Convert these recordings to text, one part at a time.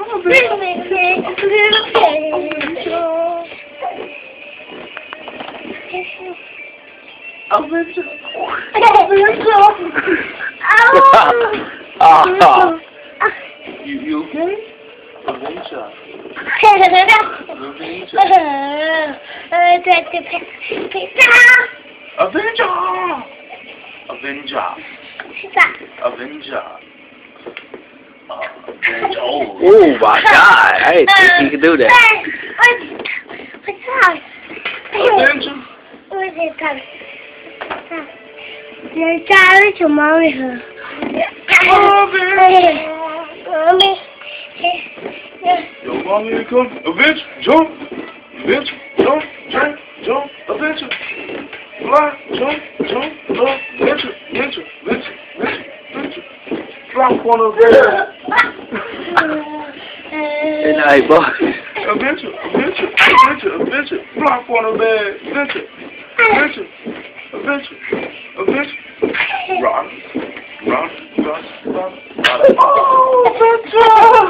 Advencha. You okay? Advencha. Advencha. Advencha. Advencha. Oh my God! I didn't think he could do that. What's up? Advencha. What's it called? You're tired to mommy her. Mommy. Yo, mommy, come. Advencha, jump. Advencha, jump, jump, jump. Advencha. Fly, jump, jump, jump. Advencha, advencha, advencha, advencha. Flop on the bed. Good night, boy. Advencha, advencha, advencha, advencha. Flop on the bed. Advencha, advencha, advencha, advencha. Rock, rock, rock, rock, rock. Oh, advencha!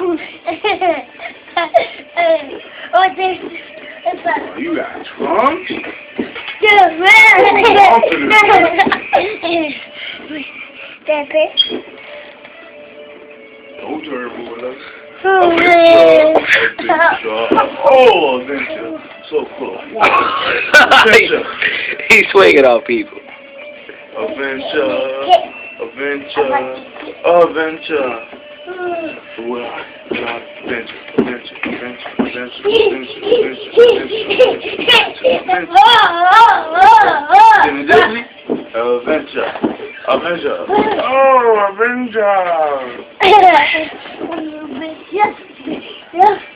What's this? Oh, you got trunks? Don't turn, boy. Advencha. Oh, advencha. So close. Advencha. He's swinging on people. Advencha. Advencha. Advencha. Well, advencha. Advencha. Advencha. Advencha. Advencha. Advencha. Advencha. Oh, Advencha. Yes.